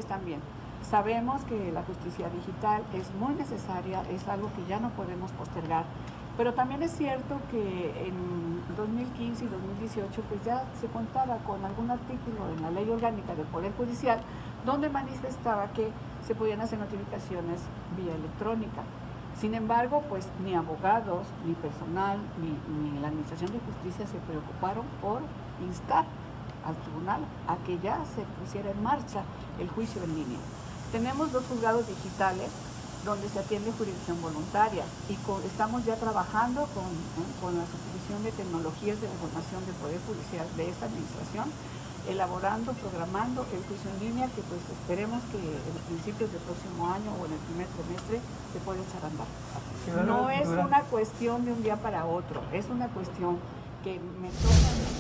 también. Sabemos que la justicia digital es muy necesaria, es algo que ya no podemos postergar, pero también es cierto que en 2015 y 2018 pues ya se contaba con algún artículo en la Ley Orgánica del Poder Judicial donde manifestaba que se podían hacer notificaciones vía electrónica. Sin embargo, pues ni abogados, ni personal, ni la Administración de Justicia se preocuparon por instar al tribunal a que ya se pusiera en marcha el juicio en línea. Tenemos 2 juzgados digitales donde se atiende jurisdicción voluntaria y estamos ya trabajando con la subdivisión de tecnologías de la información del Poder Judicial de esta administración, elaborando, programando el juicio en línea que pues esperemos que en principios del próximo año o en el primer trimestre se pueda echar a andar. No es una cuestión de un día para otro, es una cuestión que me toca